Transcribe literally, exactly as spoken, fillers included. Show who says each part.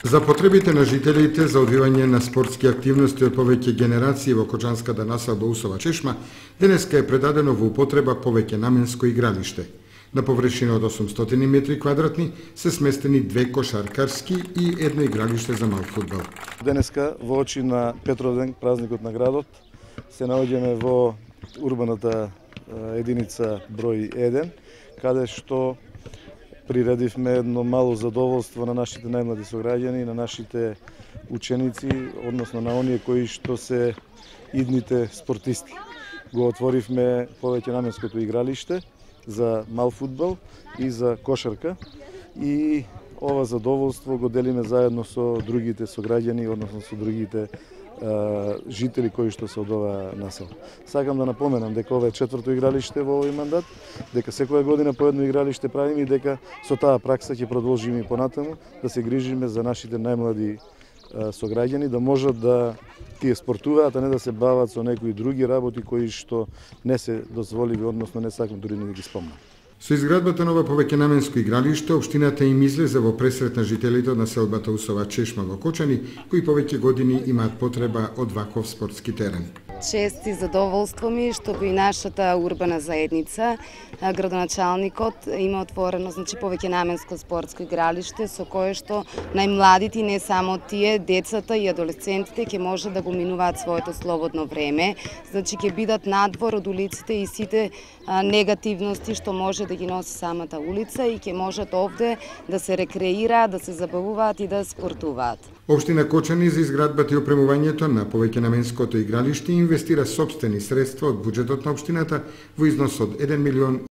Speaker 1: За потребите на жителите за одвивање на спортски активности од повеќе генерации во Кочанската населба Усова Чешма, денеска е предадено во употреба повеќе наменско игралиште. На површина од осумстотини метри квадратни се сместени две кошаркарски и едно игралиште за мал фудбал.
Speaker 2: Денеска во очи на Петровден, празникот на градот, се наоѓаме во урбаната единица број еден, каде што приредивме едно мало задоволство на нашите најмлади сограѓани, на нашите ученици, односно на оние кои што се идните спортисти. Го отворивме повеќе наменското игралиште за мал фудбал и за кошарка и ова задоволство го делиме заедно со другите сограѓани, односно со другите жители кои што се од оваа населба. Сакам да напоменам дека ова е четврто игралиште во овој мандат, дека секоја година по едно игралиште правиме и дека со таа пракса ќе продолжиме и понатаму да се грижиме за нашите најмлади сограѓани, да можат да тие спортуваат, а не да се бават со некои други работи кои што не се дозволиви, односно не сакам дури да ги спомнам.
Speaker 1: Со изградбата на ова повеќенаменско игралиште, општината им излезе во пресрет на жителите од населбата Усова Чешма во Кочани, кои повеќе години имаат потреба од ваков спортски терен.
Speaker 3: Чест и задоволство ми што и нашата урбана заедница, градоначалникот има отворено, значи повеќенаменско спортско игралиште со кое што најмладите, не само тие, децата и адолесцентите ќе може да го минуваат своето слободно време, значи ќе бидат надвор од улиците и сите негативности што може да ги носи самата улица и ќе можат овде да се рекреираат, да се забавуваат и да спортуваат.
Speaker 1: Општина Кочани за изградбата и опремувањето на повеќенаменското игралиште инвестира сопствени средства од буџетот на општината во износ од еден милион